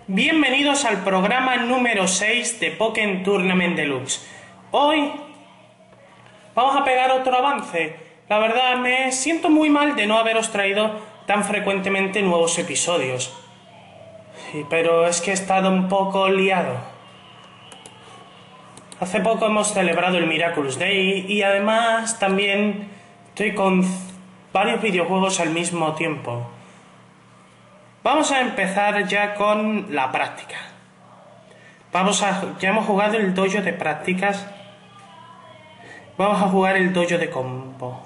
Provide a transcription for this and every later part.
Bienvenidos al programa número 6 de Pokémon Tournament Deluxe. Hoy vamos a pegar otro avance. La verdad me siento muy mal de no haberos traído tan frecuentemente nuevos episodios. Pero es que he estado un poco liado. Hace poco hemos celebrado el Miraculous Day y además también estoy con varios videojuegos al mismo tiempo. Vamos a empezar ya con la práctica. Ya hemos jugado el dojo de prácticas. Vamos a jugar el dojo de combo.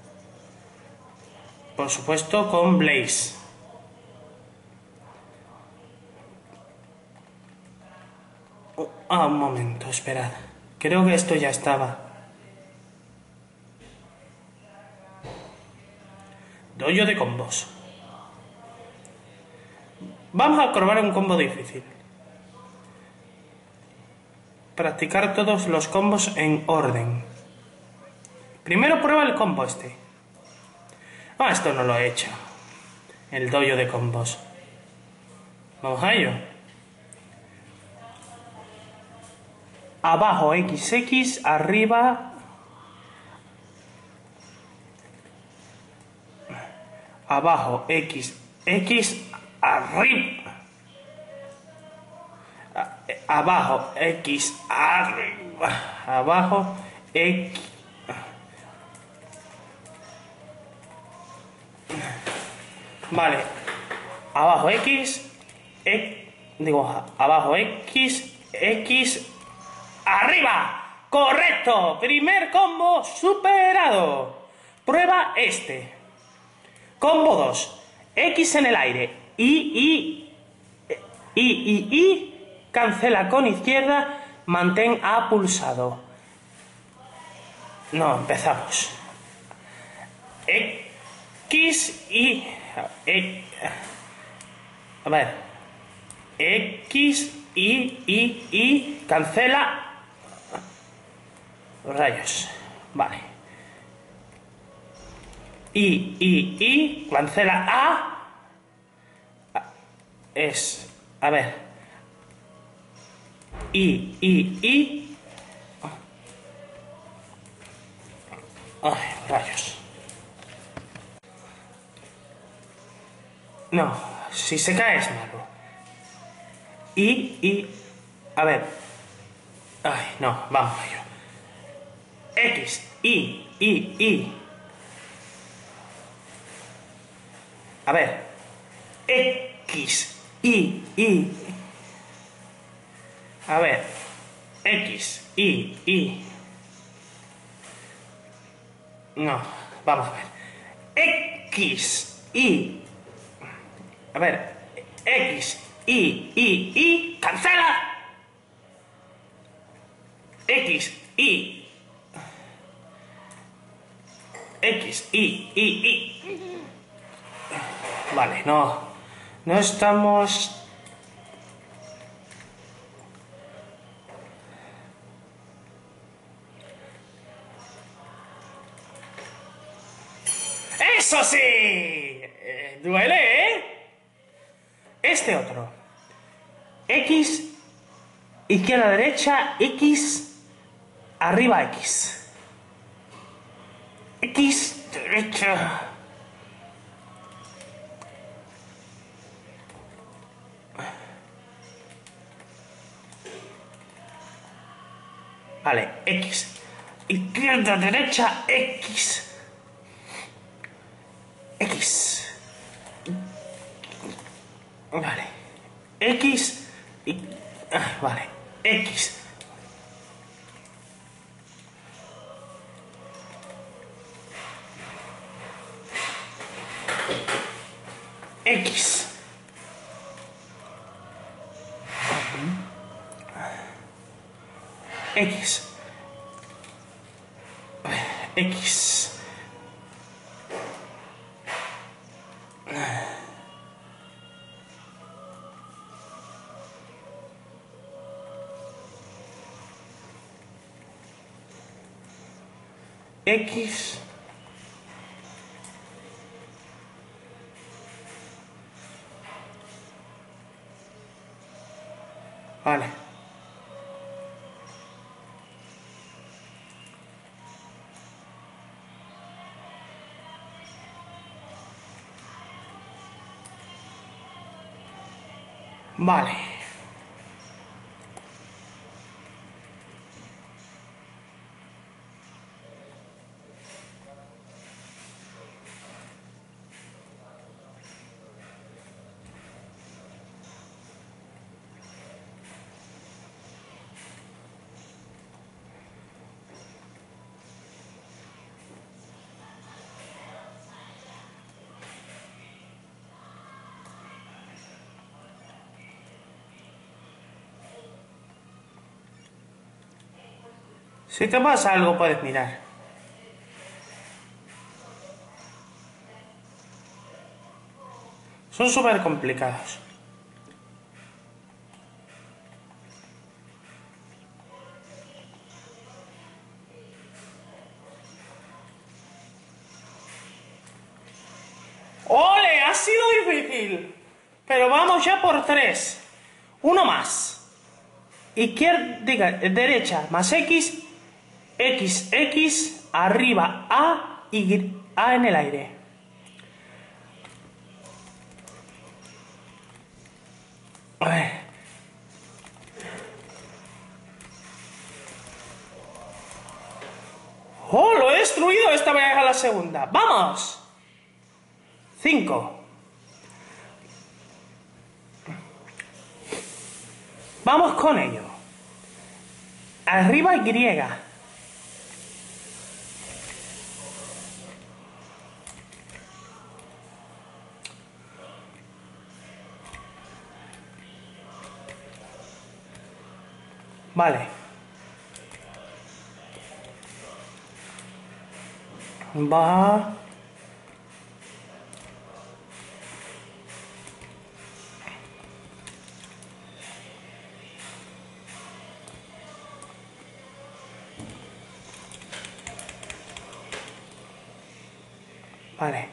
Por supuesto con Blaze. Un momento, esperad. Creo que esto ya estaba. Dojo de combos. Vamos a probar un combo difícil. Practicar todos los combos en orden. Primero prueba el combo este. Esto no lo he hecho. El dojo de combos. Vamos a ello. Abajo XX, arriba. Abajo XX, arriba. Abajo X, arriba. Abajo X. Vale. Abajo X, abajo X, X, arriba. Correcto. Primer combo superado. Prueba este. Combo 2. X en el aire. Y. Cancela con izquierda. Mantén A pulsado. No, empezamos. X y... a ver. X y... Cancela. Rayos. Vale. Y... Cancela A. Es... A ver. Y... Ay, rayos. No, si se cae es malo. A ver. Ay, no, vamos a ello. X, Y. A ver. X, Y. A ver. X, Y. No, vamos a ver. X, Y. A ver, X, Y, cancela. X, Y. Vale, no estamos... ¡Eso sí! Duele, ¿eh? Este otro. X, izquierda, derecha, X, arriba, X. X, derecha. Vale, X. Izquierda, derecha, X. X. Vale. X y... vale. X. X. X. X. X. Vale. Vale. Si te pasa algo, puedes mirar. Son súper complicados. ¡Ole! Ha sido difícil. Pero vamos ya por 3. Uno más. Izquierda, derecha, más X. X, X, arriba, A, Y, A en el aire. A ver. ¡Oh, lo he destruido esta vez a la segunda! ¡Vamos! 5. Vamos con ello. Arriba, Y. Vale. Va. Vale.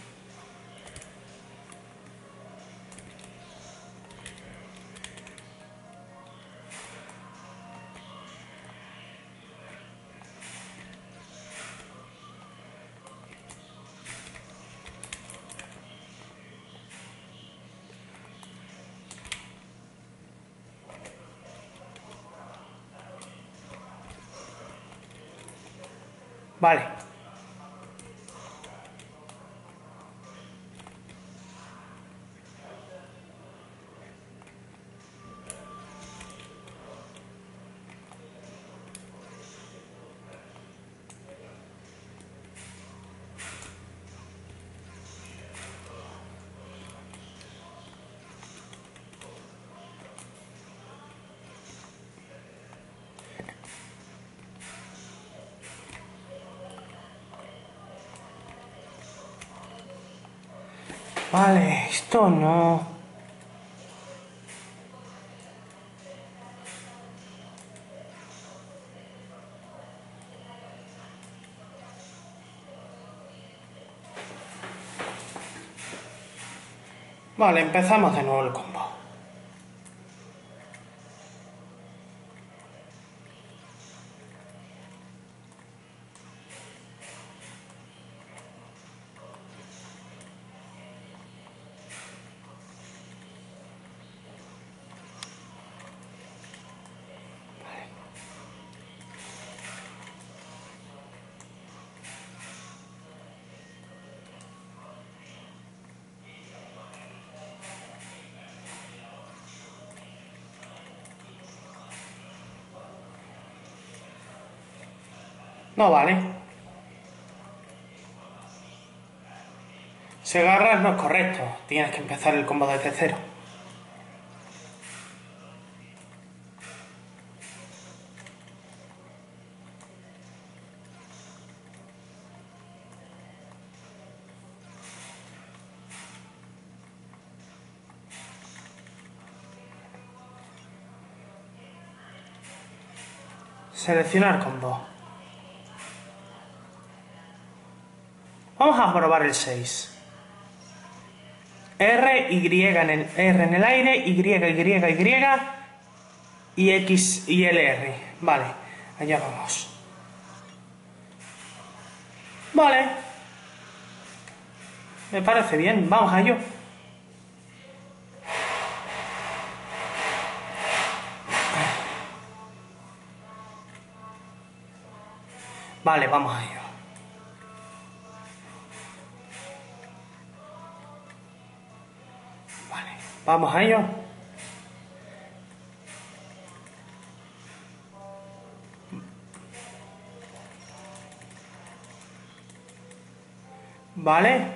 Vale. Vale, esto no. Vale, empezamos de nuevo el combo. No vale. Si agarras no es correcto. Tienes que empezar el combo desde cero. Seleccionar combo. Vamos a probar el 6. R, Y en el aire, Y. y X y el R. Vale, allá vamos. Vale. Me parece bien, vamos a ello. Vale, vamos a ello. Vale, vamos a ello. Vale.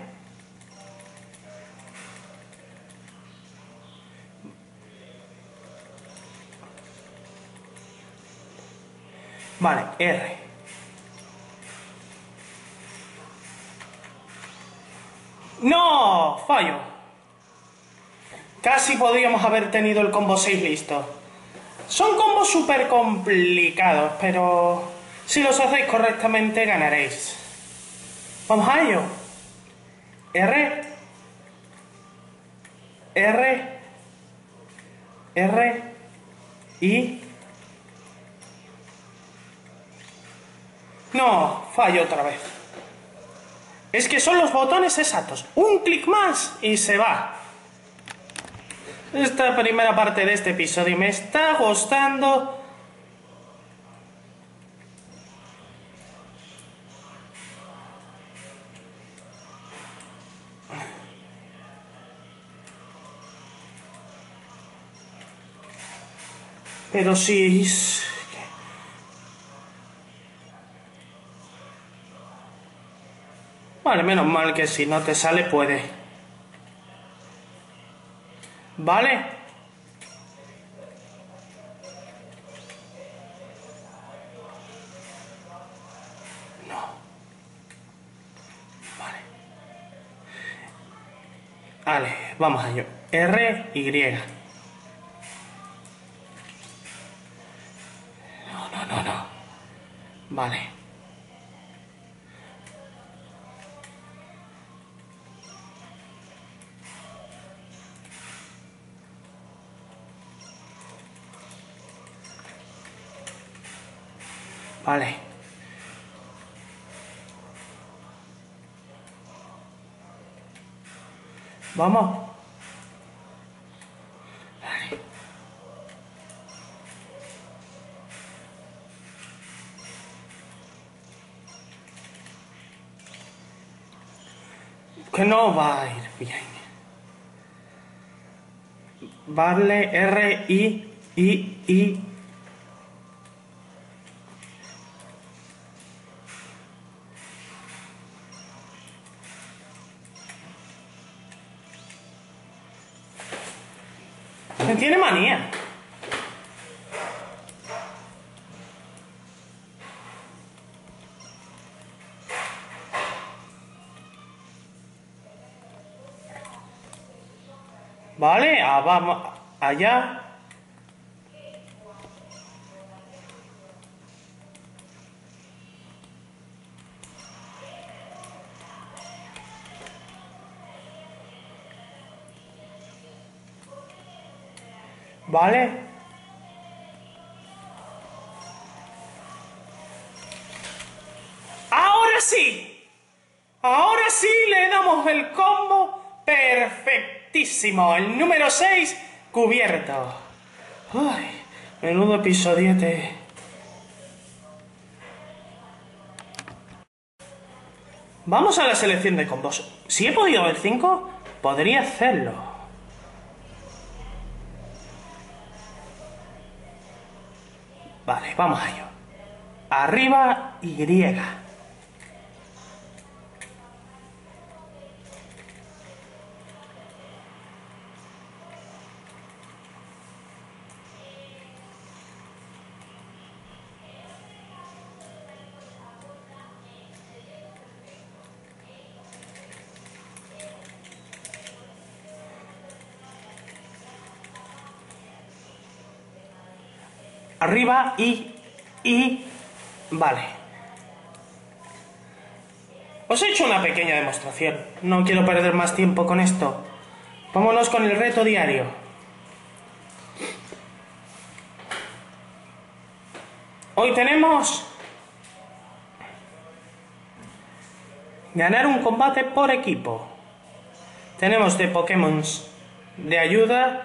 Vale, R. ¡No! Fallo. Casi podríamos haber tenido el combo 6 listo. Son combos súper complicados, pero si los hacéis correctamente ganaréis. Vamos a ello. R. R. R. Y... No, fallo otra vez. Es que son los botones exactos. Un clic más y se va. Esta primera parte de este episodio me está gustando. Pero sí... Vale, menos mal que si no te sale puede. Vale. No. Vale. Vale, vamos a ello. R, Y. No. Vale. Vale. Vamos. Vale. Que no va a ir bien. Vale, R, I. Me tiene manía. Vale, vamos allá. Vale. Ahora sí. Ahora sí le damos el combo perfectísimo. El número 6 cubierto. Ay, menudo episodiete. Vamos a la selección de combos. Si he podido ver 5, podría hacerlo. Vale, vamos a ello. Arriba, Y. Arriba, y... Vale. Os he hecho una pequeña demostración. No quiero perder más tiempo con esto. Vámonos con el reto diario. Hoy tenemos ganar un combate por equipo. Tenemos de Pokémon de ayuda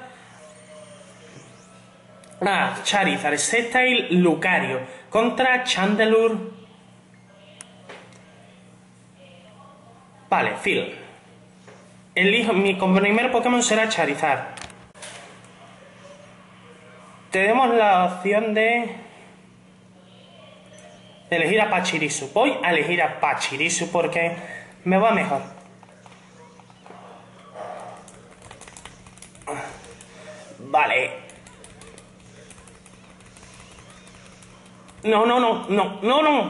a Charizard, Sceptile, Lucario contra Chandelure. Vale, Phil. Elijo, mi primer Pokémon será Charizard. Tenemos la opción de elegir a Pachirisu. Voy a elegir a Pachirisu porque me va mejor. Vale. No.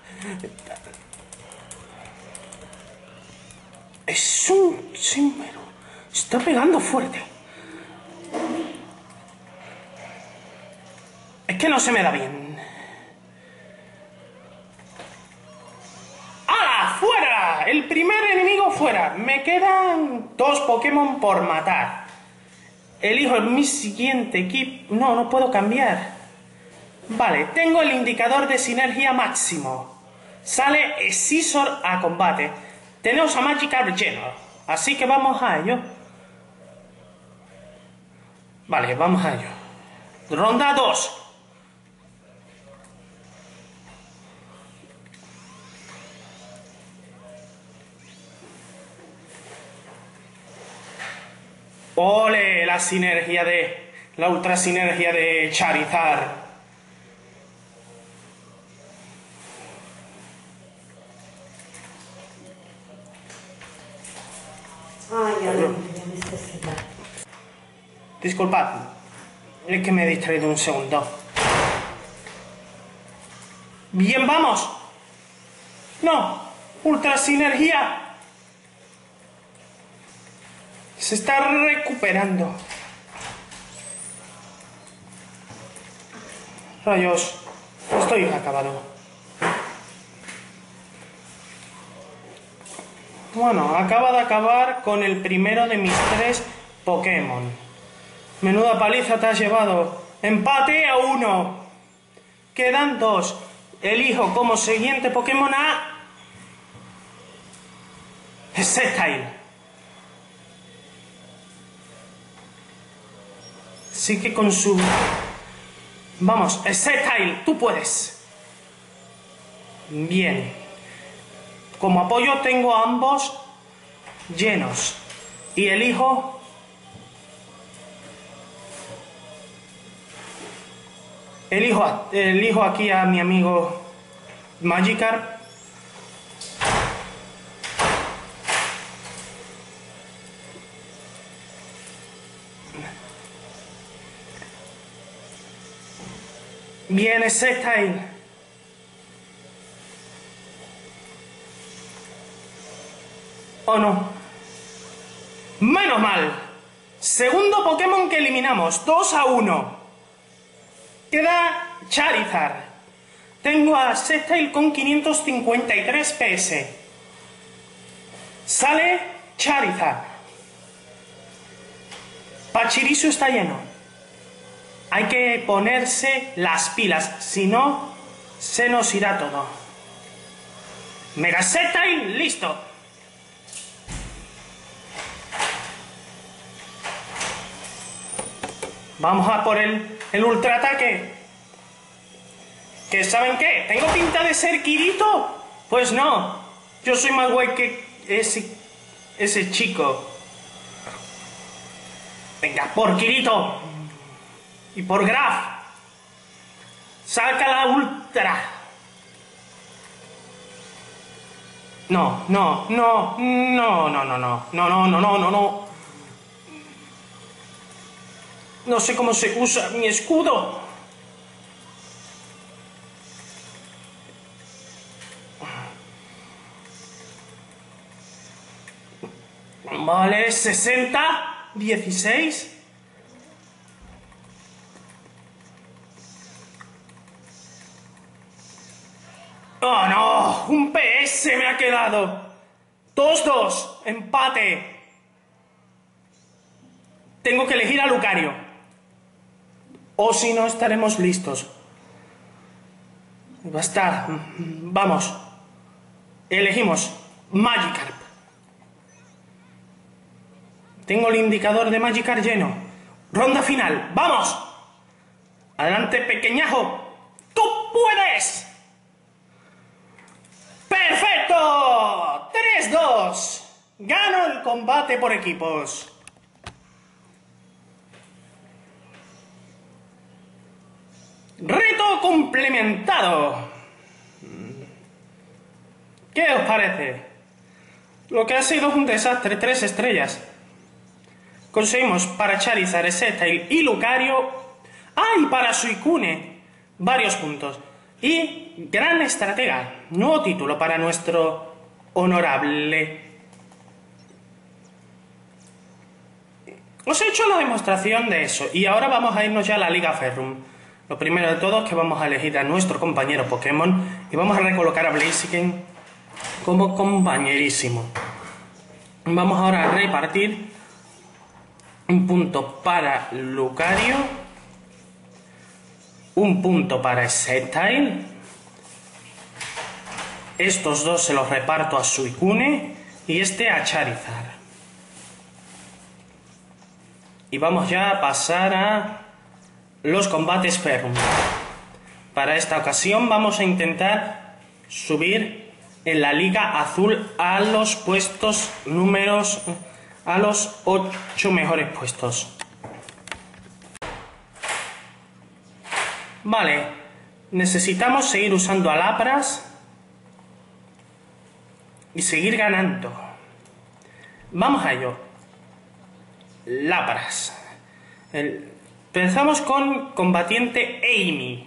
Es un símbolo. Está pegando fuerte. Es que no se me da bien. ¡Hala! ¡Fuera! El primer enemigo fuera. Me quedan 2 Pokémon por matar. Elijo mi siguiente equipo. No puedo cambiar. Vale, tengo el indicador de sinergia máximo. Sale Scizor a combate. Tenemos a Magikarp lleno. Así que vamos a ello. Vale, vamos a ello. Ronda 2. ¡Ole! La ultra sinergia de Charizard. Ay, ahora me necesita. Disculpad, es que me he distraído un segundo. Bien, vamos. No, ultra sinergia. Se está recuperando. Rayos, estoy acabado. Bueno, acaba de acabar con el primero de mis 3 Pokémon. Menuda paliza te has llevado. Empate a 1. Quedan 2. Elijo como siguiente Pokémon a Sceptile. Así que con su... Vamos, Sceptile, tú puedes. Bien. Como apoyo tengo a ambos llenos. Y elijo... Elijo aquí a mi amigo Magikarp. Bien, Sceptile. Oh no. Menos mal. Segundo Pokémon que eliminamos. 2 a 1. Queda Charizard. Tengo a Sceptile con 553 PS. Sale Charizard. Pachirisu está lleno. Hay que ponerse las pilas, si no, se nos irá todo. Mega Sceptile, listo. Vamos a por el ultraataque. ¿Que saben qué? ¿Tengo pinta de ser Kirito? Pues no. Yo soy más guay que ese chico. Venga, por Kirito. Y por Graf. Saca la ultra. No. No sé cómo se usa mi escudo. Vale, 60, 16. ¡Oh, no! ¡Un PS me ha quedado! 2-2, empate. Tengo que elegir a Lucario. O si no, estaremos listos. Basta. Vamos. Elegimos Magikarp. Tengo el indicador de Magikarp lleno. Ronda final. ¡Vamos! Adelante, pequeñajo. ¡Tú puedes! ¡Perfecto! 3-2. Gano el combate por equipos. Reto complementado. ¿Qué os parece? Lo que ha sido un desastre, 3 estrellas. Conseguimos para Charizard, Sceptile y Lucario. Y para Suicune, varios puntos. Y gran estratega, nuevo título para nuestro honorable. Os he hecho la demostración de eso y ahora vamos a irnos ya a la Liga Ferrum. Lo primero de todo es que vamos a elegir a nuestro compañero Pokémon y vamos a recolocar a Blaziken como compañerísimo. Vamos ahora a repartir un punto para Lucario, un punto para Sceptile. Estos dos se los reparto a Suicune y este a Charizard. Y vamos ya a pasar a los combates Ferrum. Para esta ocasión vamos a intentar subir en la Liga Azul a los puestos números, a los 8 mejores puestos. Vale, necesitamos seguir usando a Lapras y seguir ganando. Vamos a ello. Lapras. Empezamos con combatiente Amy.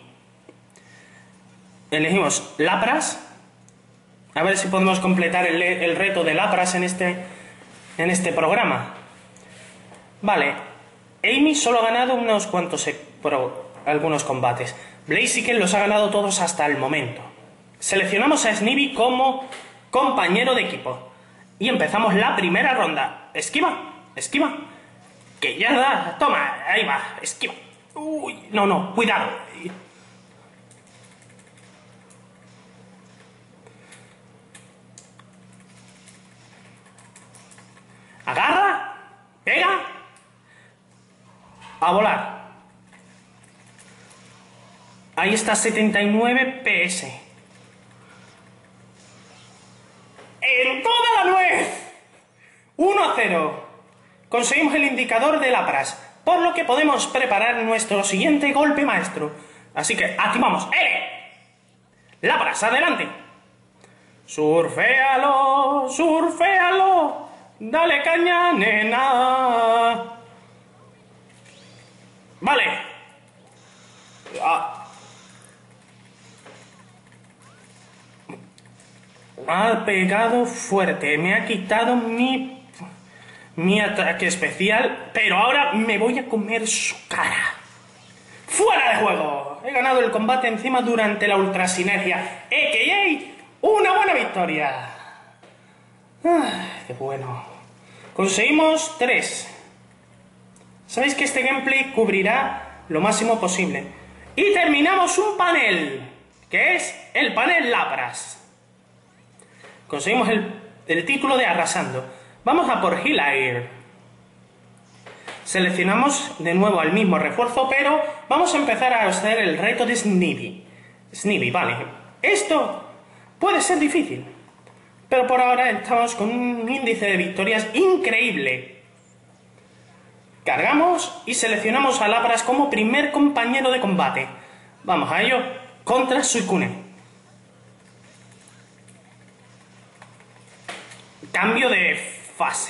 Elegimos Lapras. A ver si podemos completar el reto de Lapras en este programa. Vale. Amy solo ha ganado unos cuantos algunos combates. Blaziken los ha ganado todos hasta el momento. Seleccionamos a Snivy como compañero de equipo. Y empezamos la primera ronda. Esquiva, esquiva. Que ya da. Toma, ahí va, esquiva. Uy, no, cuidado. Agarra, pega, a volar. Ahí está 79 PS. ¡En toda la nuez! 1-0. Conseguimos el indicador de Lapras, por lo que podemos preparar nuestro siguiente golpe maestro. Así que activamos. Lapras, adelante. Surféalo, surféalo. Dale caña, nena. Vale. Ha pegado fuerte. Me ha quitado mi ataque especial, pero ahora me voy a comer su cara. ¡Fuera de juego! He ganado el combate encima durante la ultrasinergia, a.k.a. una buena victoria. ¡Qué bueno! Conseguimos 3. Sabéis que este gameplay cubrirá lo máximo posible. Y terminamos un panel, que es el panel Lapras. Conseguimos el título de Arrasando. Vamos a por Hilaire. Seleccionamos de nuevo al mismo refuerzo, pero vamos a empezar a hacer el reto de Snivy. Snivy, vale. Esto puede ser difícil, pero por ahora estamos con un índice de victorias increíble. Cargamos y seleccionamos a Lapras como primer compañero de combate. Vamos a ello contra Suicune. Cambio de fase.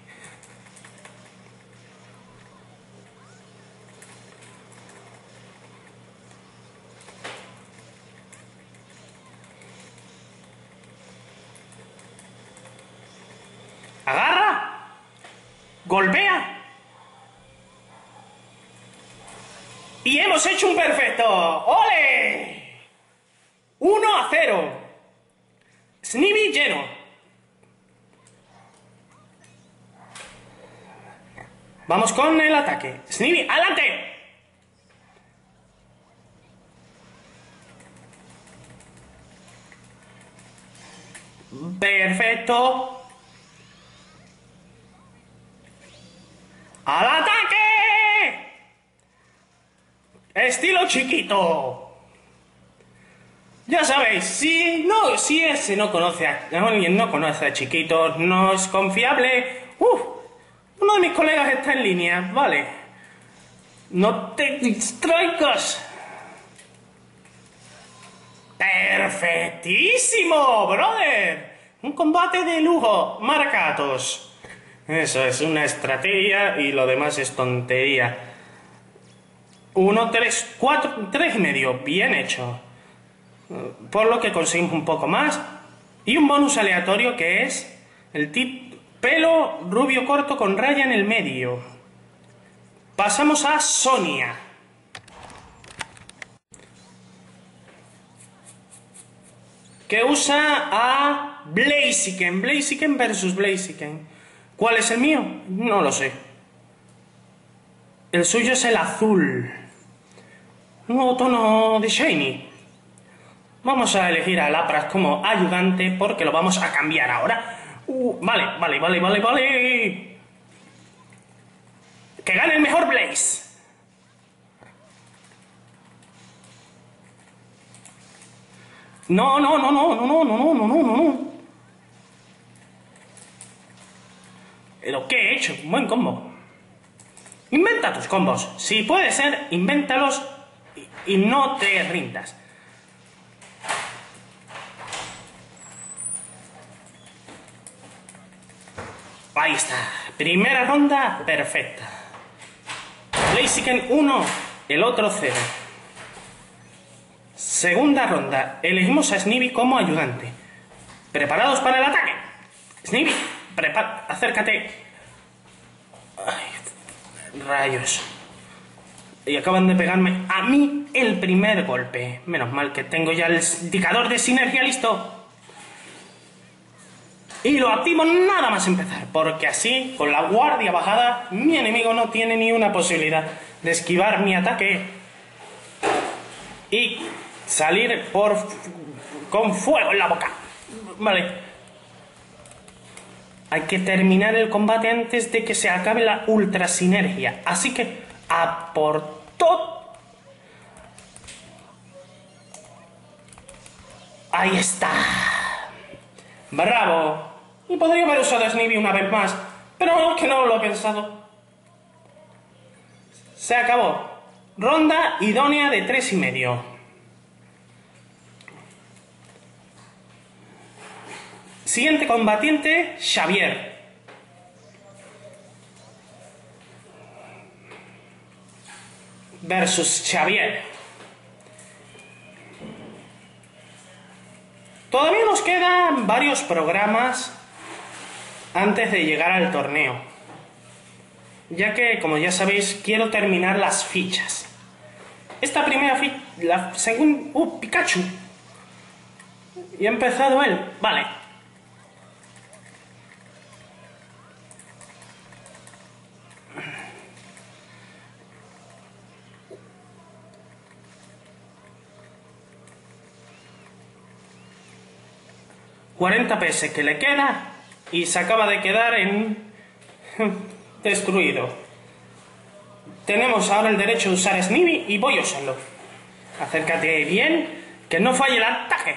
Agarra. Golpea. Y hemos hecho un perfecto. ¡Ole! 1-0. Snivy lleno. Vamos con el ataque. Snivy, ¡adelante! Perfecto. ¡Al ataque! Estilo chiquito. Ya sabéis, si ese no conoce a alguien, no conoce a Chiquito, no es confiable. Uno de mis colegas está en línea, vale. No te distraigas. ¡Perfectísimo, brother! Un combate de lujo, marcatos. Eso es una estrategia y lo demás es tontería. 1, 3, 4, 3,5. Bien hecho. Por lo que conseguimos un poco más. Y un bonus aleatorio que es el pelo rubio corto con raya en el medio. Pasamos a Sonia. Que usa a Blaziken. Blaziken versus Blaziken. ¿Cuál es el mío? No lo sé. El suyo es el azul. Un nuevo tono de Shiny. Vamos a elegir a Lapras como ayudante porque lo vamos a cambiar ahora. Vale. Que gane el mejor Blaze. No. ¿Pero qué he hecho? Un buen combo. Inventa tus combos. Si puede ser, invéntalos y no te rindas. Ahí está. Primera ronda perfecta. Blaziken 1, el otro 0. Segunda ronda. Elegimos a Snivy como ayudante. ¿Preparados para el ataque? Snivy, acércate. Ay, rayos. Y acaban de pegarme a mí el primer golpe. Menos mal que tengo ya el indicador de sinergia listo. Y lo activo nada más empezar, porque así, con la guardia bajada, mi enemigo no tiene ni una posibilidad de esquivar mi ataque y salir con fuego en la boca. Vale. Hay que terminar el combate antes de que se acabe la ultra sinergia. Así que, a por todo. Ahí está. ¡Bravo! Y podría haber usado a Snivy una vez más, pero es que no lo he pensado. Se acabó. Ronda idónea de 3,5. Siguiente combatiente, Xavier. Versus Xavier. Todavía nos quedan varios programas antes de llegar al torneo, ya que, como ya sabéis, quiero terminar las fichas. Esta primera ficha, la segunda... Pikachu. Y ha empezado él. Vale. ...40 PS que le queda... y se acaba de quedar en... destruido. Tenemos ahora el derecho de usar Snivy y voy a usarlo. Acércate bien, que no falle el ataque.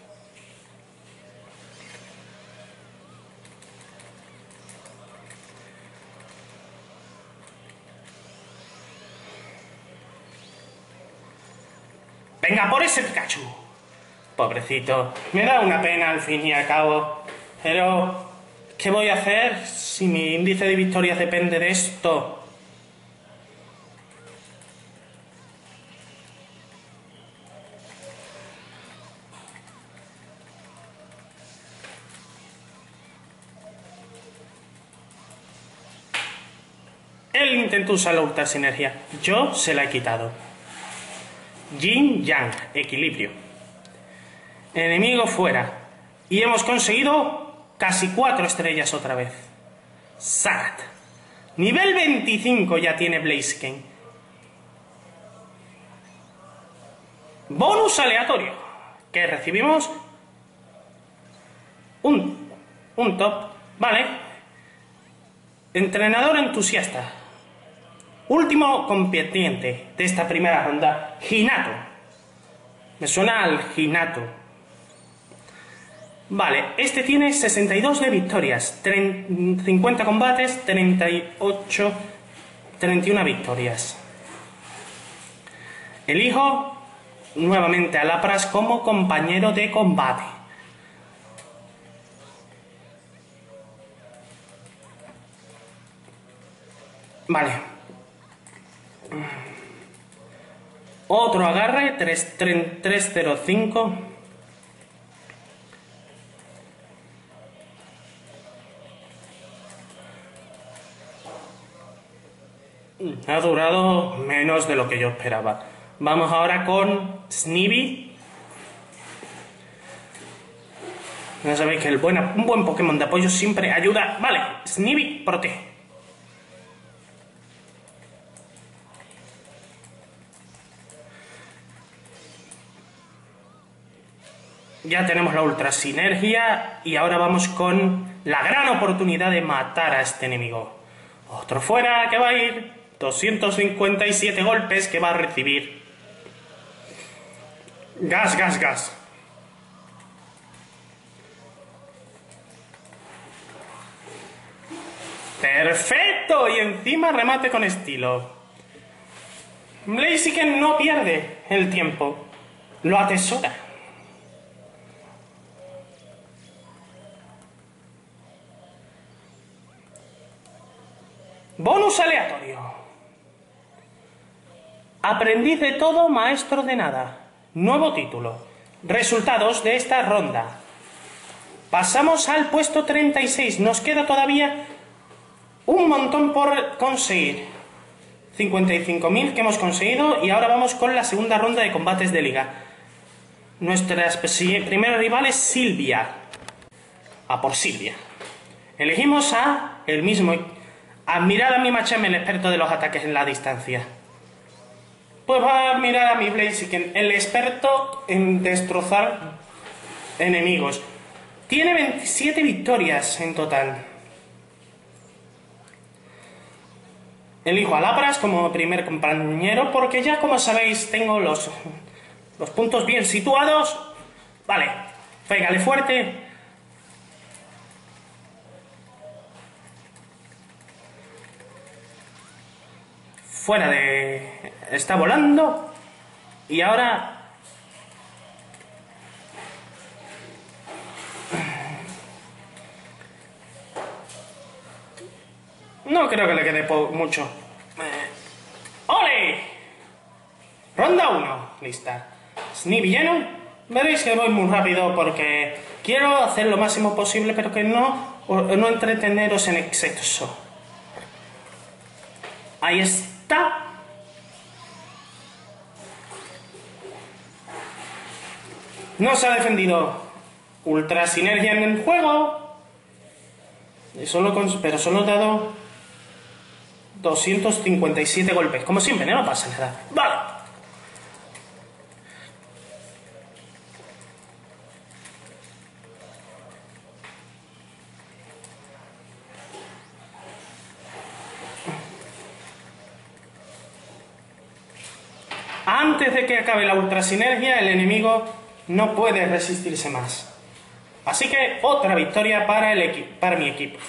Venga por ese Pikachu. Pobrecito, me da una pena al fin y al cabo. Pero, ¿qué voy a hacer si mi índice de victorias depende de esto? Él intentó usar la ultra sinergia. Yo se la he quitado. Yin Yang, equilibrio. Enemigo fuera. Y hemos conseguido casi 4 estrellas otra vez. Sagat. Nivel 25 ya tiene Blaziken. Bonus aleatorio. Que recibimos un top, ¿vale? Entrenador entusiasta. Último competiente de esta primera ronda, Hinata. Me suena al Hinata. Vale, este tiene 62 de victorias, 50 combates, 31 victorias. Elijo nuevamente a Lapras como compañero de combate. Vale. Otro agarre, 305. Ha durado menos de lo que yo esperaba. Vamos ahora con Snivy. Ya sabéis que un buen Pokémon de apoyo siempre ayuda. Vale, Snivy protege. Ya tenemos la ultra sinergia y ahora vamos con la gran oportunidad de matar a este enemigo. Otro fuera que va a ir. 257 golpes que va a recibir. Gas, gas, gas. ¡Perfecto! Y encima remate con estilo. Blaziken no pierde el tiempo. Lo atesora. Bonus aleatorio. Aprendiz de todo, maestro de nada. Nuevo título. Resultados de esta ronda. Pasamos al puesto 36. Nos queda todavía un montón por conseguir. 55.000 que hemos conseguido y ahora vamos con la segunda ronda de combates de liga. Nuestra primera rival es Silvia. A por Silvia. Elegimos a el mismo. Admirad a mi Machamp, el experto de los ataques en la distancia. Pues va a mirar a mi Blaziken, el experto en destrozar enemigos. Tiene 27 victorias en total. Elijo a Lapras como primer compañero porque ya, como sabéis, tengo los puntos bien situados. Vale, pégale fuerte. Fuera de... Está volando. Y ahora... No creo que le quede mucho. ¡Ole! Ronda 1. Lista. Snivy lleno. Veréis que voy muy rápido porque quiero hacer lo máximo posible, pero que no entreteneros en exceso. Ahí está. No se ha defendido. Ultra sinergia en el juego. Pero solo he dado 257 golpes. Como siempre, no pasa nada. Vale. Antes de que acabe la ultra sinergia, el enemigo no puede resistirse más. Así que otra victoria para mi equipo.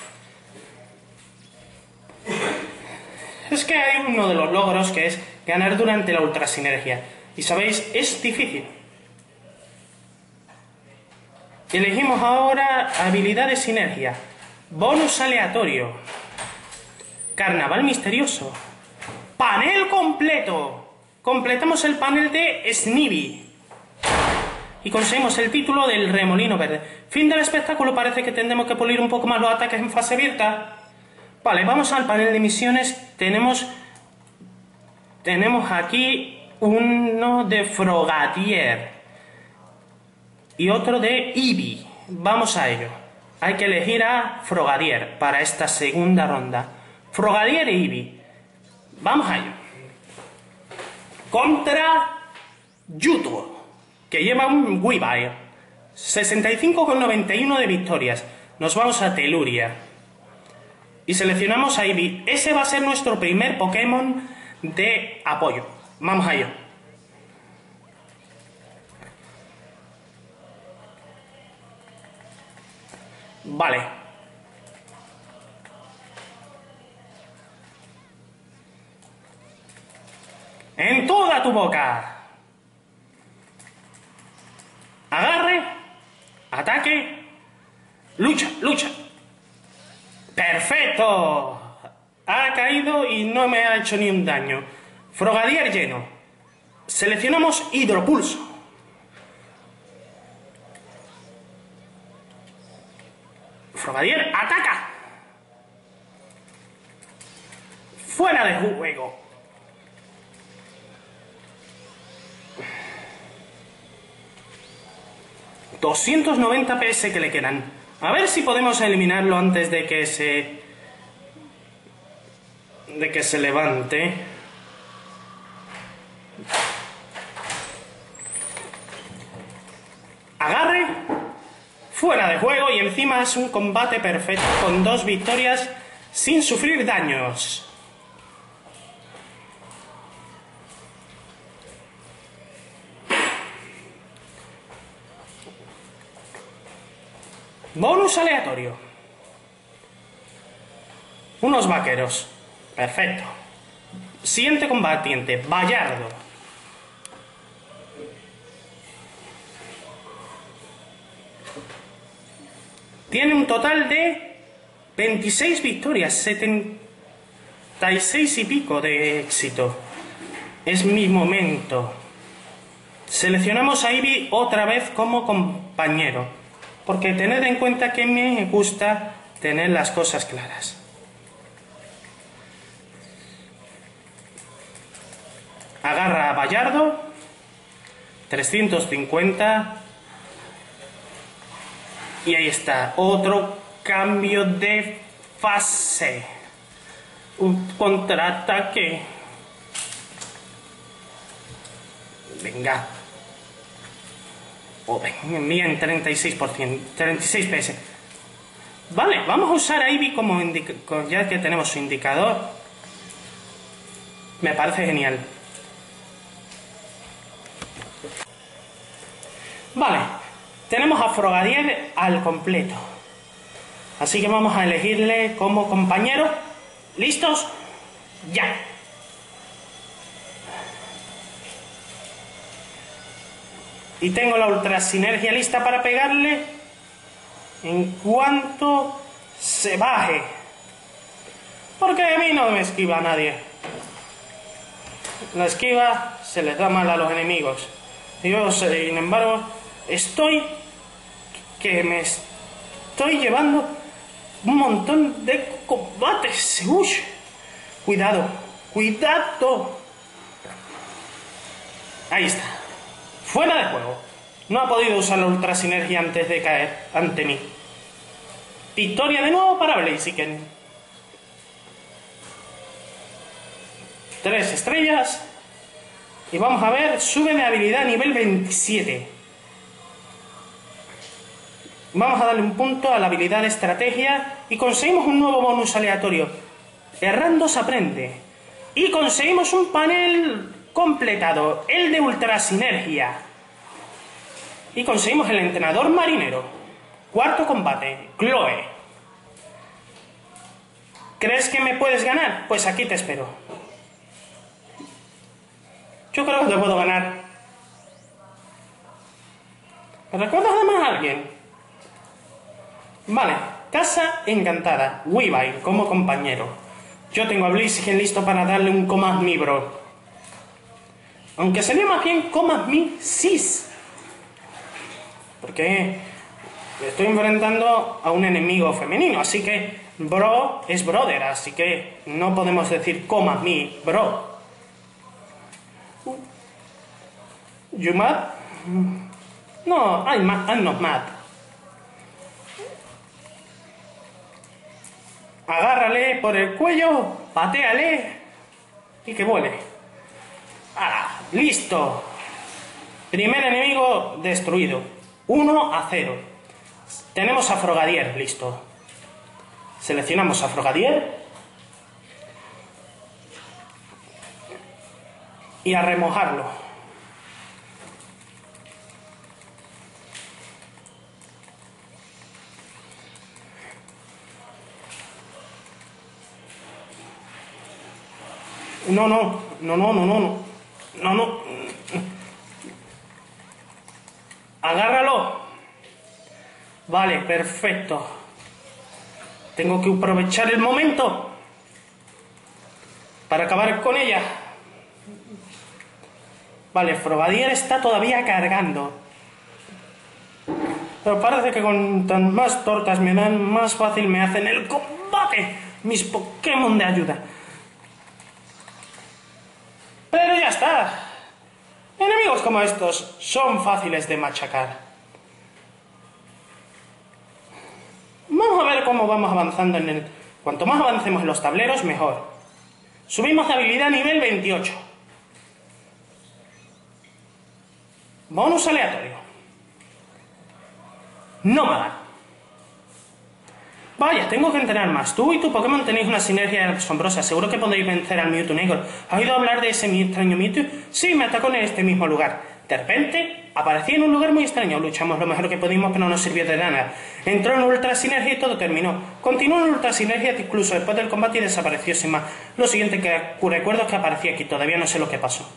Es que hay uno de los logros que es ganar durante la ultra sinergia. Y sabéis, es difícil. Elegimos ahora habilidad de sinergia. Bonus aleatorio. Carnaval misterioso. Panel completo. Completamos el panel de Snivy. Y conseguimos el título del remolino verde. Fin del espectáculo. Parece que tendremos que pulir un poco más los ataques en fase abierta. Vale, vamos al panel de misiones. Tenemos aquí uno de Frogadier y otro de Eevee. Vamos a ello. Hay que elegir a Frogadier para esta segunda ronda. Frogadier y Eevee. Vamos a ello. Contra Yuto, que lleva un Weavile. 65,91 de victorias. Nos vamos a Teluria. Y seleccionamos a Eevee. Ese va a ser nuestro primer Pokémon de apoyo. Vamos a ello. Vale. En toda tu boca. Agarre. Ataque. Lucha, lucha. ¡Perfecto! Ha caído y no me ha hecho ni un daño. Frogadier lleno. Seleccionamos Hidropulso. Frogadier, ataca. Fuera de juego. $290 PS que le quedan. A ver si podemos eliminarlo antes de que se levante. Agarre. Fuera de juego y encima es un combate perfecto con 2 victorias sin sufrir daños. Bonus aleatorio. Unos vaqueros. Perfecto. Siguiente combatiente, Bayardo. Tiene un total de 26 victorias, 76 y pico de éxito. Es mi momento. Seleccionamos a Eevee otra vez como compañero, porque tened en cuenta que me gusta tener las cosas claras. Agarra a Bayardo. 350. Y ahí está, otro cambio de fase. Un contraataque. Venga. Oh, bien, 36%, 36 PS. Vale, vamos a usar a Eevee como ya que tenemos su indicador. Me parece genial. Vale, tenemos a Frogadier al completo. Así que vamos a elegirle como compañero. ¿Listos? ¡Ya! Y tengo la ultra sinergia lista para pegarle en cuanto se baje. Porque de mí no me esquiva nadie. La esquiva se les da mal a los enemigos. Yo, sin embargo, me estoy llevando un montón de combates. ¡Uy! Cuidado, cuidado. Ahí está. Fuera de juego. No ha podido usar la ultra sinergia antes de caer ante mí. Victoria de nuevo para Blaziken. 3 estrellas. Y vamos a ver, sube de habilidad a nivel 27. Vamos a darle un punto a la habilidad de estrategia y conseguimos un nuevo bonus aleatorio. Errando se aprende. Y conseguimos un panel completado, el de ultra sinergia. Y conseguimos el entrenador marinero. Cuarto combate, Chloe. ¿Crees que me puedes ganar? Pues aquí te espero. Yo creo que te puedo ganar. ¿Me recuerdas además a alguien? Vale, Casa Encantada, Weavile como compañero. Yo tengo a Blaziken listo para darle un Come Me, bro. Aunque sería más bien Come Me Sis. Porque estoy enfrentando a un enemigo femenino, así que bro es brother, así que no podemos decir Come Me, bro. You mad? No, I'm not mad. Agárrale por el cuello, patéale y que vuele. ¡Ah! ¡Listo! Primer enemigo destruido. 1-0. Tenemos a Frogadier, listo. Seleccionamos a Frogadier. Y a remojarlo. No. Agárralo. Vale, perfecto. Tengo que aprovechar el momento para acabar con ella. Vale, Frogadier está todavía cargando. Pero parece que cuantas más tortas me dan, más fácil me hacen el combate mis Pokémon de ayuda. Pero ya está. Enemigos como estos son fáciles de machacar. Vamos a ver cómo vamos avanzando en el... Cuanto más avancemos en los tableros, mejor. Subimos de habilidad a nivel 28. Bonus aleatorio. Nómada. Vaya, tengo que entrenar más. Tú y tu Pokémon tenéis una sinergia asombrosa. Seguro que podéis vencer al Mewtwo negro. ¿Has oído hablar de ese extraño Mewtwo? Sí, me atacó en este mismo lugar. De repente, aparecí en un lugar muy extraño. Luchamos lo mejor que pudimos, pero no nos sirvió de nada. Entró en Ultra Sinergia y todo terminó. Continuó en Ultra Sinergia incluso después del combate y desapareció sin más. Lo siguiente que recuerdo es que aparecí aquí. Todavía no sé lo que pasó.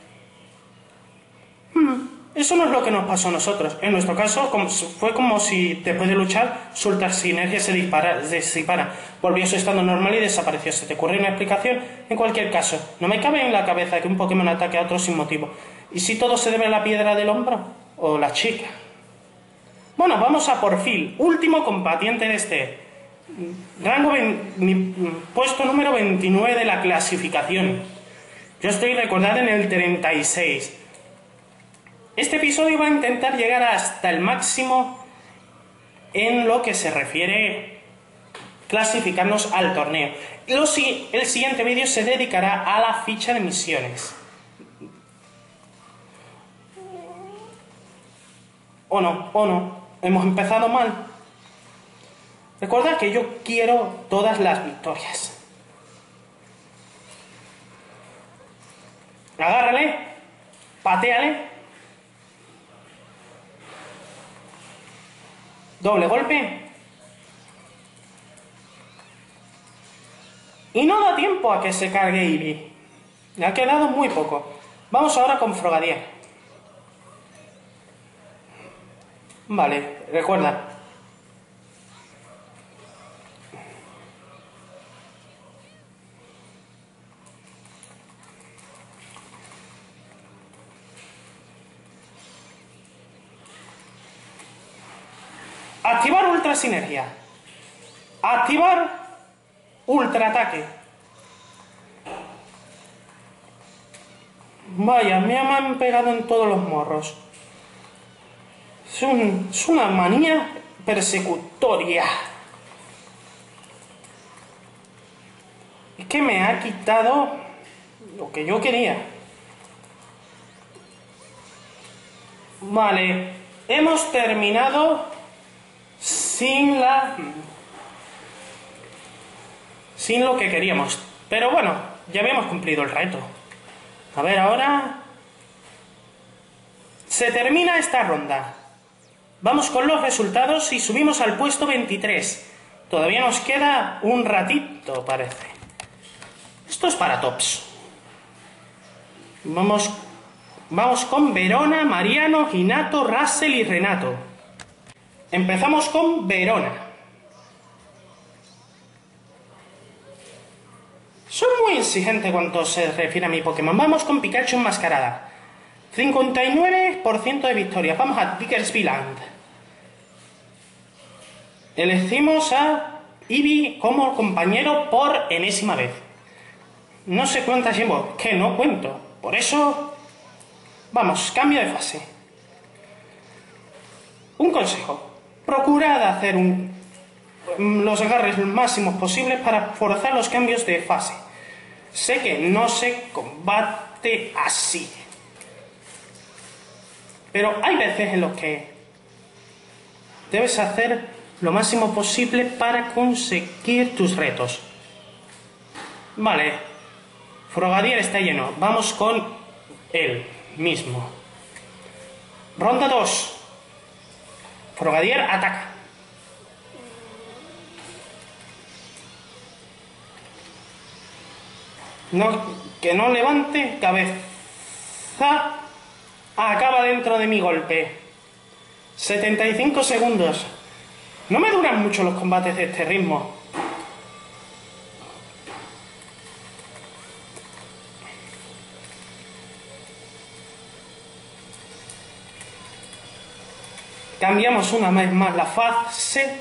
Eso no es lo que nos pasó a nosotros. En nuestro caso, fue como si después de luchar, su Ultra Sinergia se disipara. Volvió a su estado normal y desapareció. ¿Se te ocurre una explicación? En cualquier caso, no me cabe en la cabeza que un Pokémon ataque a otro sin motivo. ¿Y si todo se debe a la piedra del hombro? ¿O la chica? Bueno, vamos a por Phil, último combatiente de este rango, puesto número 29 de la clasificación. Yo estoy recordado en el 36. Este episodio va a intentar llegar hasta el máximo en lo que se refiere clasificarnos al torneo. El siguiente vídeo se dedicará a la ficha de misiones. O no, hemos empezado mal. Recordad que yo quiero todas las victorias. Agárrale, patéale. Doble golpe. Y no da tiempo a que se cargue Eevee. Le ha quedado muy poco. Vamos ahora con Frogadier. Vale, recuerda. Activar Ultra Sinergia. Activar Ultra Ataque. Vaya, me han pegado en todos los morros. Es una manía persecutoria. Es que me ha quitado lo que yo quería. Vale, hemos terminado sin lo que queríamos. Pero bueno, ya habíamos cumplido el reto. A ver, ahora se termina esta ronda. Vamos con los resultados y subimos al puesto 23. Todavía nos queda un ratito, parece. Esto es para tops. Vamos con Verona, Mariano, Hinata, Russell y Renato. Empezamos con Verona. Soy muy exigente cuando se refiere a mi Pokémon. Vamos con Pikachu enmascarada. 59% de victorias. Vamos a Dickersby Land. Elegimos a Eevee como compañero por enésima vez. No sé cuántas llevo, que no cuento. Por eso, vamos, cambio de fase. Un consejo. Procurad hacer los agarres máximos posibles para forzar los cambios de fase. Sé que no se combate así. Pero hay veces en los que debes hacer lo máximo posible para conseguir tus retos. Vale, Frogadier está lleno. Vamos con él mismo. Ronda 2. Frogadier ataca. No, que no levante cabeza. Acaba dentro de mi golpe. 75 segundos. No me duran mucho los combates de este ritmo. Cambiamos una vez más la fase.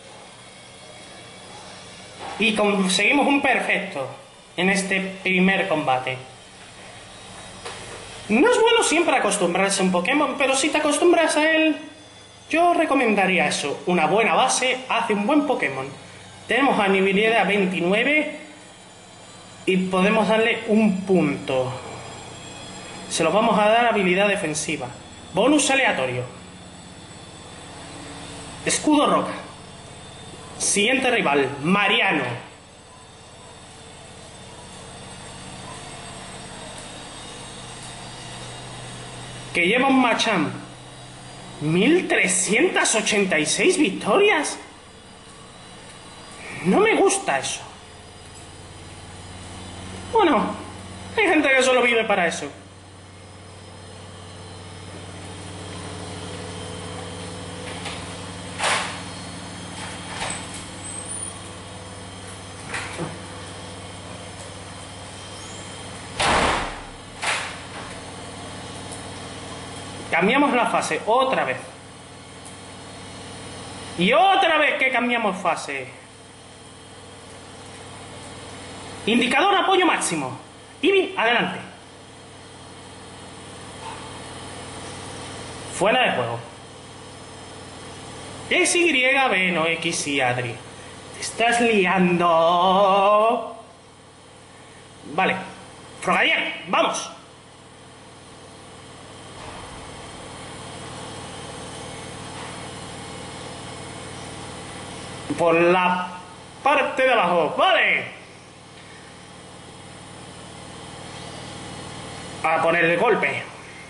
Y conseguimos un perfecto en este primer combate. No es bueno siempre acostumbrarse a un Pokémon, pero si te acostumbras a él, yo recomendaría eso. Una buena base hace un buen Pokémon. Tenemos habilidad 29 y podemos darle un punto. Se lo vamos a dar habilidad defensiva. Bonus aleatorio. Escudo roca. Siguiente rival, Mariano. Que lleva un Machamp. 1386 victorias. No me gusta eso. Bueno, hay gente que solo vive para eso. Cambiamos la fase otra vez. Y otra vez que cambiamos fase. Indicador apoyo máximo. Eevee, adelante. Fuera de juego. XYB, no X y Adri. Te estás liando. Vale. Frogadier, vamos. Por la parte de abajo, vale. A poner el golpe.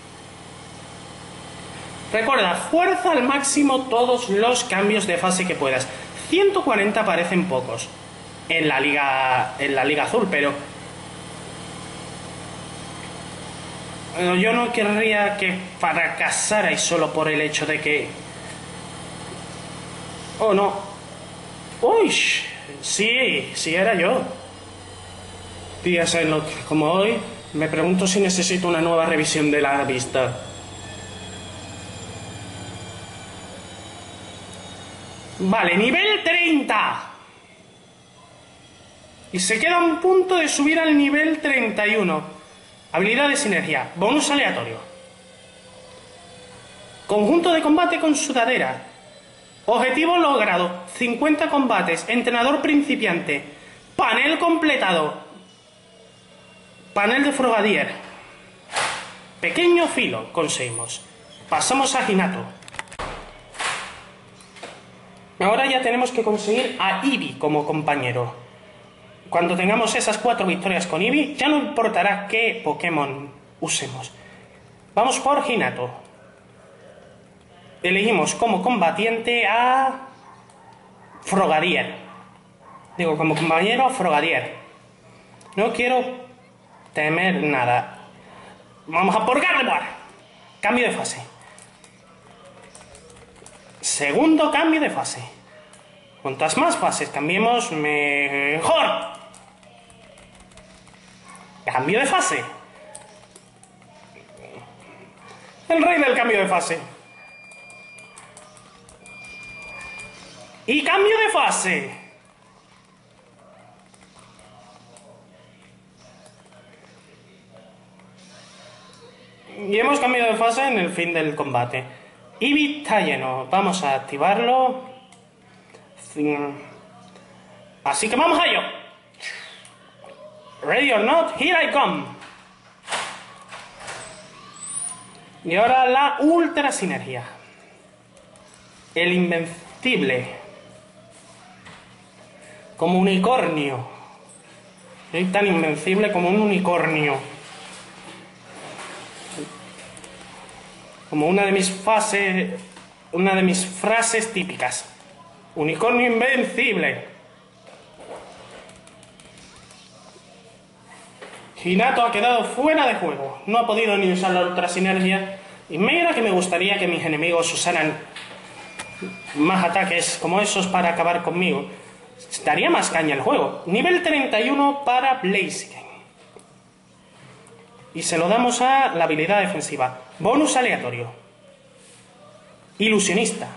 Recuerda, fuerza al máximo todos los cambios de fase que puedas. 140 parecen pocos en la liga azul, pero yo no querría que fracasarais solo por el hecho de que... Oh, no. Uy, sí era yo. Días como hoy, me pregunto si necesito una nueva revisión de la vista. Vale, nivel 30. Y se queda un punto de subir al nivel 31. Habilidad de sinergia, bonus aleatorio. Conjunto de combate con sudadera. Objetivo logrado, 50 combates, entrenador principiante, panel completado, panel de Frogadier, pequeño filo conseguimos. Pasamos a Hinata. Ahora ya tenemos que conseguir a Eevee como compañero. Cuando tengamos esas 4 victorias con Eevee, ya no importará qué Pokémon usemos. Vamos por Hinata. Elegimos como combatiente a Frogadier. Digo, como compañero a Frogadier. No quiero temer nada. Vamos a por Gardevoir. Cambio de fase. Segundo cambio de fase. Cuantas más fases cambiemos, mejor. Cambio de fase. El rey del cambio de fase. Y cambio de fase. Y hemos cambiado de fase en el fin del combate. Eevee está lleno. Vamos a activarlo. Así que vamos a ello. Ready or not, here I come. Y ahora la ultra sinergia. El invencible. Como unicornio. Soy tan invencible como un unicornio. Como una de mis frases típicas. Unicornio invencible. Hinata ha quedado fuera de juego. No ha podido ni usar la ultra sinergia. Y mira que me gustaría que mis enemigos usaran más ataques como esos para acabar conmigo. Daría más caña el juego. Nivel 31 para Blaziken. Y se lo damos a la habilidad defensiva. Bonus aleatorio. Ilusionista.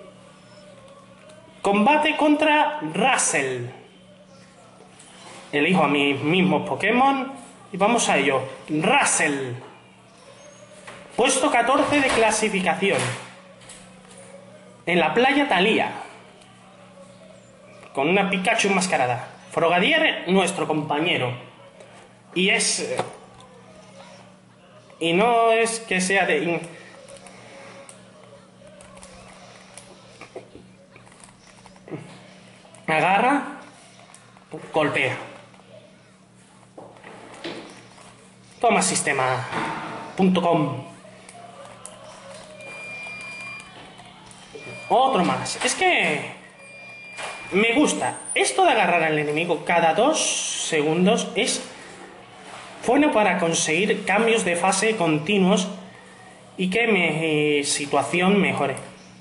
Combate contra Russell. Elijo a mis mismos Pokémon y vamos a ello. Russell. Puesto 14 de clasificación. En la playa Thalía. Con una Pikachu enmascarada. Frogadier, nuestro compañero. Y es... Y no es que sea de... Agarra, golpea. Toma sistema.com. Otro más. Es que me gusta. Esto de agarrar al enemigo cada 2 segundos es bueno para conseguir cambios de fase continuos y que mi situación mejore.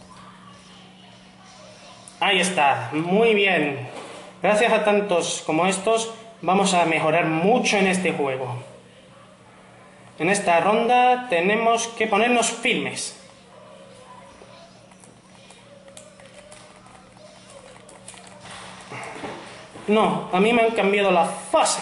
Ahí está, muy bien. Gracias a tantos como estos, vamos a mejorar mucho en este juego. En esta ronda tenemos que ponernos firmes. No, a mí me han cambiado la fase.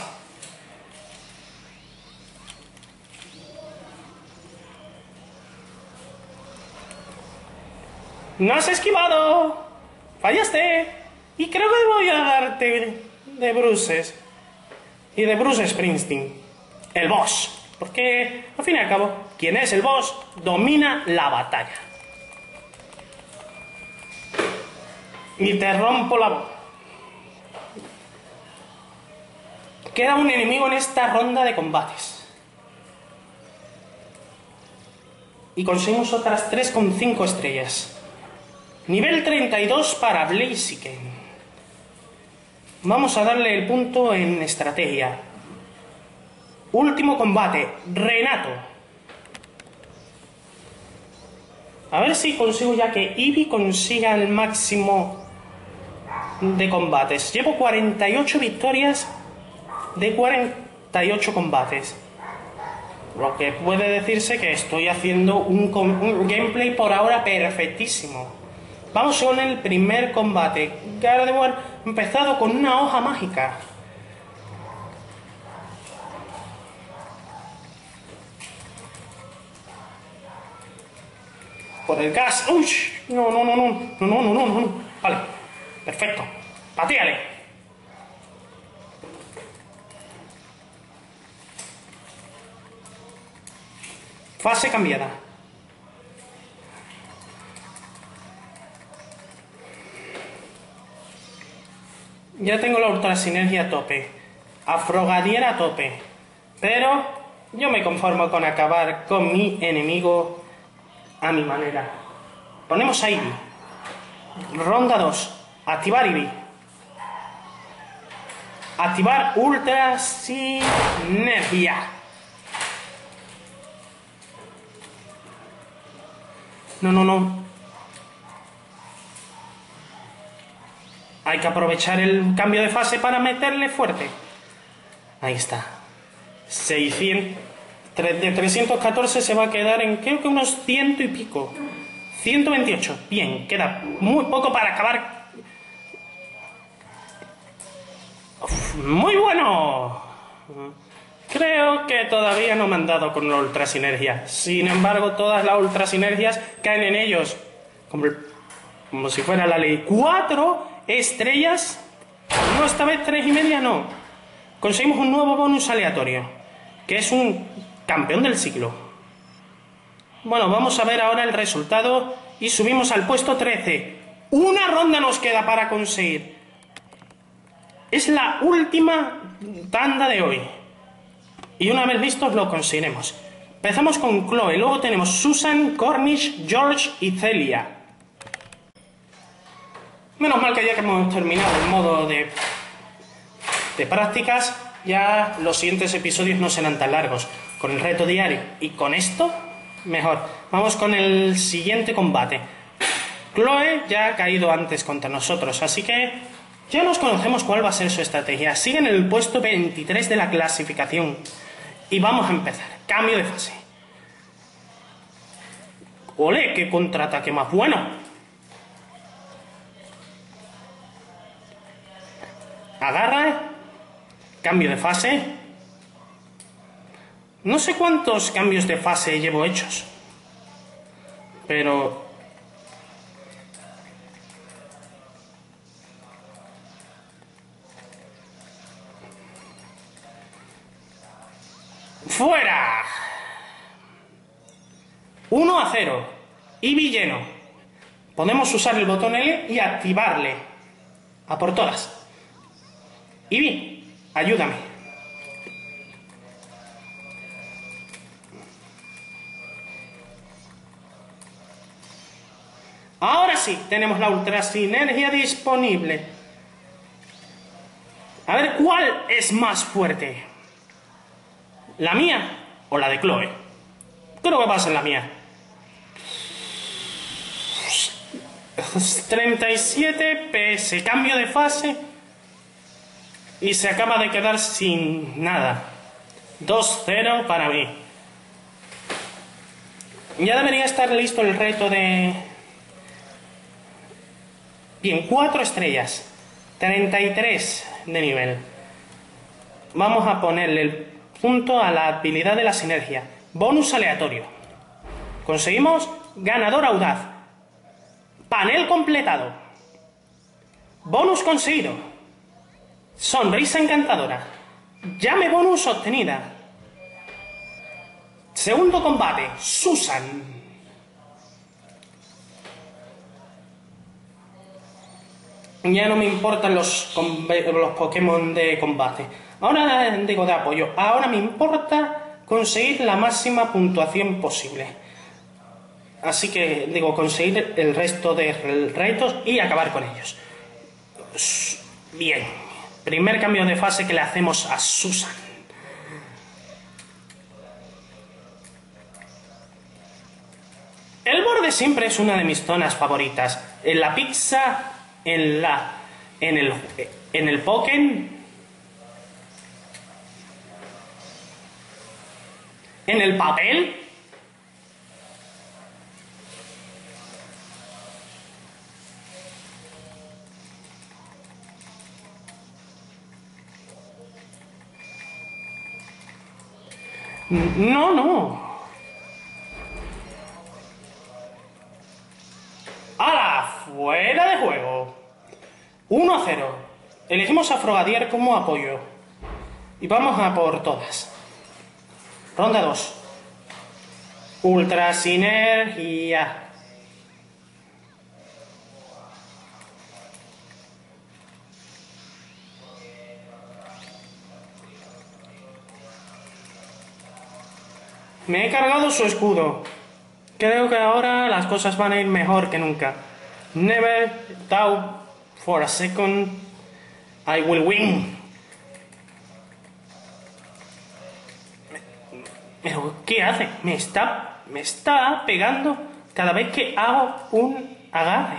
¡No has esquivado! ¡Fallaste! Y creo que voy a darte de Bruce. Y de Bruce Springsteen. El boss. Porque, al fin y al cabo, quien es el boss domina la batalla. Y te rompo la boca. Queda un enemigo en esta ronda de combates. Y conseguimos otras 3,5 estrellas. Nivel 32 para Blaziken. Vamos a darle el punto en estrategia. Último combate, Renato. A ver si consigo ya que Eevee consiga el máximo de combates. Llevo 48 victorias de 48 combates. Lo que puede decirse que estoy haciendo un gameplay por ahora perfectísimo. Vamos con el primer combate. Gardevoir empezado con una hoja mágica. Por el gas. ¡Uy! No. Vale, perfecto. Patíale. Fase cambiada. Ya tengo la ultra sinergia a tope. A Frogadier a tope. Pero yo me conformo con acabar con mi enemigo a mi manera. Ponemos a Eevee. Ronda 2. Activar Eevee. Activar ultra sinergia. No. Hay que aprovechar el cambio de fase para meterle fuerte. Ahí está. 600. De 314 se va a quedar en creo que unos 100 y pico. 128. Bien, queda muy poco para acabar. Uf, muy bueno. Creo que todavía no me han dado con la ultra sinergia. Sin embargo, todas las ultra sinergias caen en ellos. Como si fuera la ley. 4 estrellas. No, esta vez 3,5 no. Conseguimos un nuevo bonus aleatorio. Que es un campeón del ciclo. Bueno, vamos a ver ahora el resultado y subimos al puesto 13. Una ronda nos queda para conseguir. Es la última tanda de hoy. Y una vez listos lo conseguiremos. Empezamos con Chloe, luego tenemos Susan, Cornish, George y Celia. Menos mal que ya que hemos terminado el modo de prácticas, ya los siguientes episodios no serán tan largos. Con el reto diario y con esto, mejor. Vamos con el siguiente combate. Chloe ya ha caído antes contra nosotros, así que ya nos conocemos cuál va a ser su estrategia. Sigue en el puesto 23 de la clasificación. Y vamos a empezar. Cambio de fase. ¡Ole! ¡Qué contraataque más bueno! Agarra. Cambio de fase. No sé cuántos cambios de fase llevo hechos. Pero... ¡fuera! 1-0. Eevee lleno. Podemos usar el botón L y activarle. A por todas. Eevee, ayúdame. Ahora sí, tenemos la ultra sinergia disponible. A ver, ¿cuál es más fuerte? ¿La mía o la de Chloe? Creo que va a ser la mía. 37 PS, cambio de fase. Y se acaba de quedar sin nada. 2-0 para mí. Ya debería estar listo el reto de... Bien, 4 estrellas. 33 de nivel. Vamos a ponerle el punto a la habilidad de la sinergia. Bonus aleatorio. Conseguimos ganador audaz. Panel completado. Bonus conseguido. Sonrisa encantadora. Llame bonus obtenida. Segundo combate. Susan. Ya no me importan los Pokémon de combate. Ahora digo de apoyo. Ahora me importa conseguir la máxima puntuación posible. Así que digo conseguir el resto de retos y acabar con ellos. Bien. Primer cambio de fase que le hacemos a Susan. El borde siempre es una de mis zonas favoritas. En la pizza, en el Pokémon, en el papel. No. ¡Hala! ¡Fuera de juego! 1-0. Elegimos a Frogadier como apoyo. Y vamos a por todas. Ronda 2. Ultra sinergia. Me he cargado su escudo. Creo que ahora las cosas van a ir mejor que nunca. Never doubt for a second I will win. ¿Pero qué hace? Me está pegando cada vez que hago un agarre.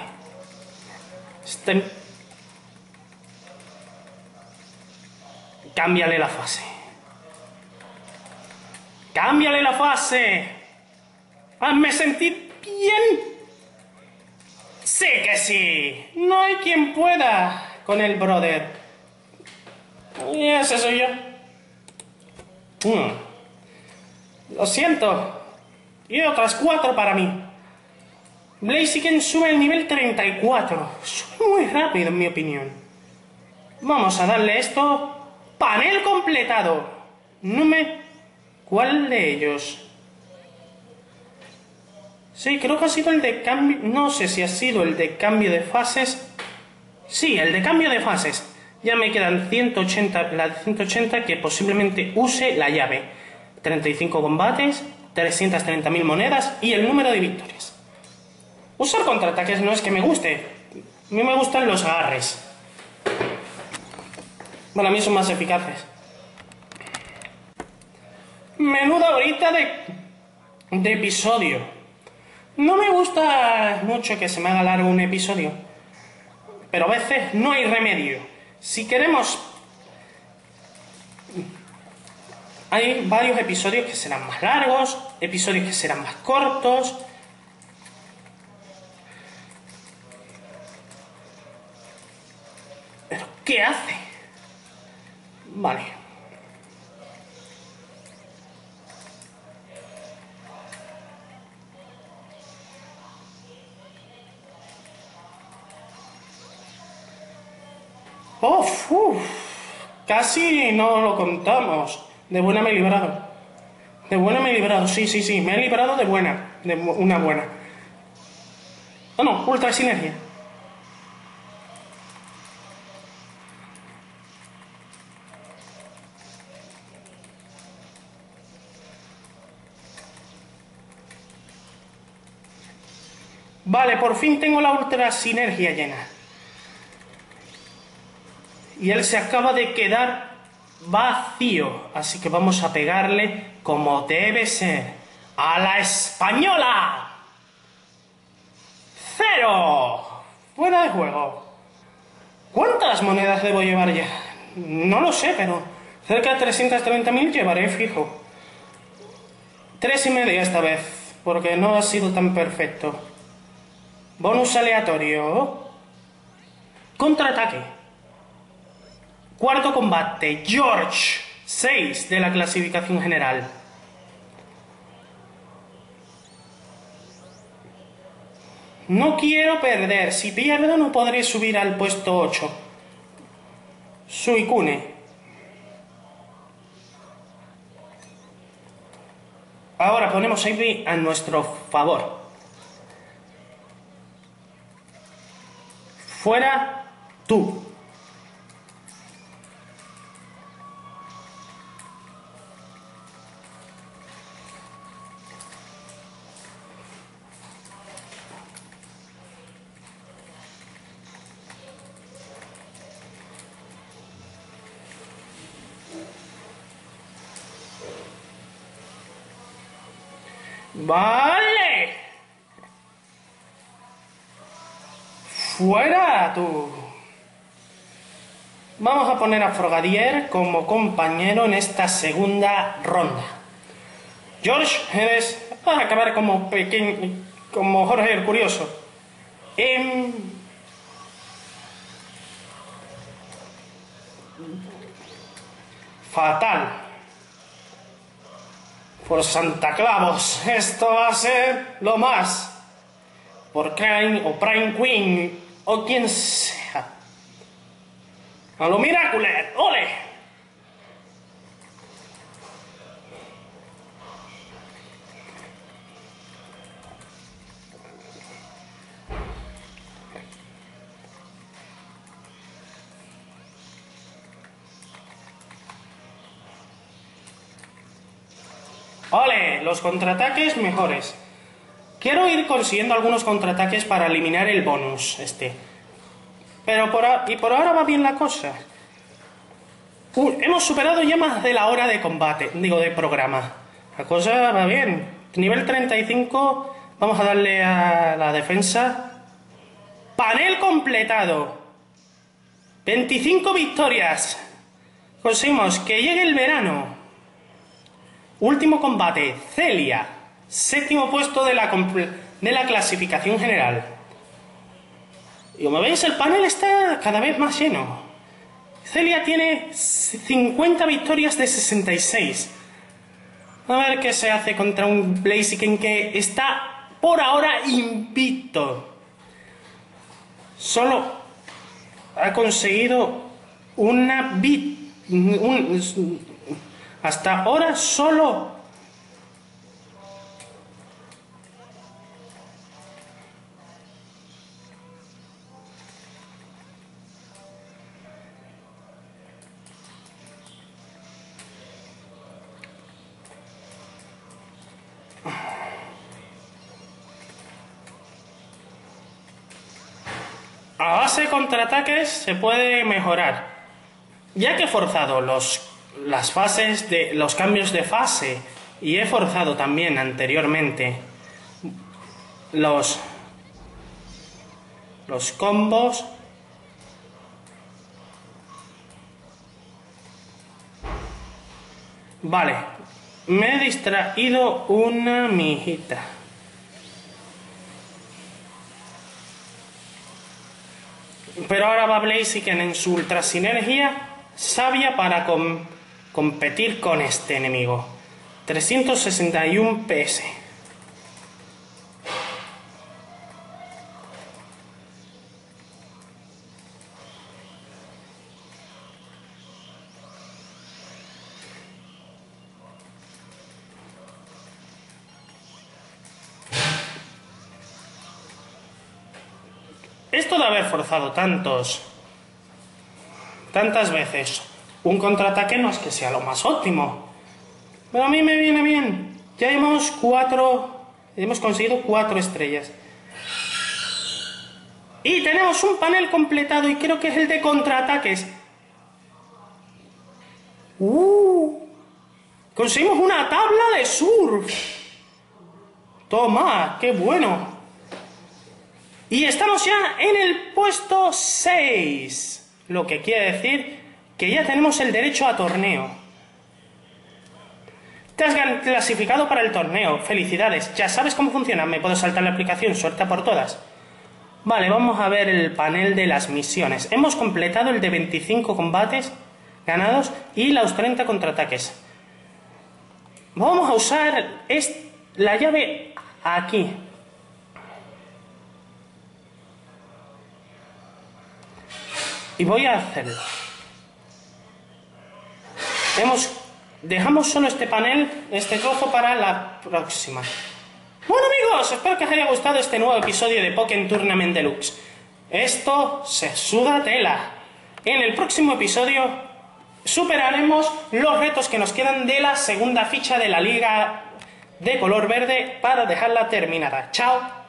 Cámbiale la fase. ¡Cámbiale la fase! ¡Hazme sentir bien! ¡Sé que sí! No hay quien pueda con el brother. Y ese soy yo. Lo siento. Y otras 4 para mí. Blaziken sube el nivel 34. Sube muy rápido, en mi opinión. Vamos a darle esto. ¡Panel completado! ¿Cuál de ellos? Sí, creo que ha sido el de cambio... No sé si ha sido el de cambio de fases. Sí, el de cambio de fases. Ya me quedan 180, la de 180 que posiblemente use la llave. 35 combates, 330.000 monedas y el número de victorias. Usar contraataques no es que me guste. A mí me gustan los agarres. Bueno, a mí son más eficaces. Menuda horita de episodio. No me gusta mucho que se me haga largo un episodio, pero a veces no hay remedio. Si queremos... Hay varios episodios que serán más largos, episodios que serán más cortos. ¿Pero qué hace? Vale. Uf, casi no lo contamos. De buena me he librado. De buena me he librado, sí. Me he librado de buena. De una buena. Oh no, ultra sinergia. Vale, por fin tengo la ultra sinergia llena. Y él se acaba de quedar vacío. Así que vamos a pegarle como debe ser. ¡A la española! ¡Cero! Fuera de juego. ¿Cuántas monedas debo llevar ya? No lo sé, pero cerca de 330.000 llevaré fijo. 3,5 esta vez, porque no ha sido tan perfecto. Bonus aleatorio. Contraataque. Cuarto combate, George, 6 de la clasificación general. No quiero perder, si pierdo no podré subir al puesto 8. Suicune. Ahora ponemos Ivy a nuestro favor. Fuera tú. Vale. Fuera tú. Vamos a poner a Frogadier como compañero en esta segunda ronda. George, eres... vas a acabar como pequeño... como Jorge el Curioso. Fatal. Por Santa Clavos, esto va a ser lo más. Por Crane o Prime Queen o quien sea. A lo Miraculet, ¡ole! ¡Ole! Los contraataques mejores. Quiero ir consiguiendo algunos contraataques para eliminar el bonus, Pero por ahora va bien la cosa. Hemos superado ya más de la hora de combate, de programa. La cosa va bien. Nivel 35, vamos a darle a la defensa. Panel completado. 25 victorias. Conseguimos que llegue el verano. Último combate, Celia. 7º puesto de la clasificación general. Y como veis, el panel está cada vez más lleno. Celia tiene 50 victorias de 66. A ver qué se hace contra un Blaziken que está por ahora invicto. Solo ha conseguido una hasta ahora solo a base de contraataques se puede mejorar. Ya que he forzado las fases de los cambios de fase y he forzado también anteriormente los combos, vale, me he distraído una mijita. Pero ahora va Blaziken en su ultra sinergia sabia para competir con este enemigo. 361 PS. Esto de haber forzado tantas veces un contraataque no es que sea lo más óptimo, pero a mí me viene bien. Ya hemos conseguido 4 estrellas y tenemos un panel completado, y creo que es el de contraataques. Conseguimos una tabla de surf. Toma, qué bueno. Y estamos ya en el puesto 6, lo que quiere decir que ya tenemos el derecho a torneo. Te has clasificado para el torneo, felicidades, ya sabes cómo funciona, me puedo saltar la aplicación, suerte por todas. Vale, vamos a ver el panel de las misiones. Hemos completado el de 25 combates ganados y los 30 contraataques. Vamos a usar la llave aquí. Y voy a hacerlo. Dejamos solo este panel, este trozo para la próxima. Bueno amigos, espero que os haya gustado este nuevo episodio de Pokémon Tournament Deluxe. Esto se suda tela. En el próximo episodio superaremos los retos que nos quedan de la segunda ficha de la liga de color verde para dejarla terminada. Chao.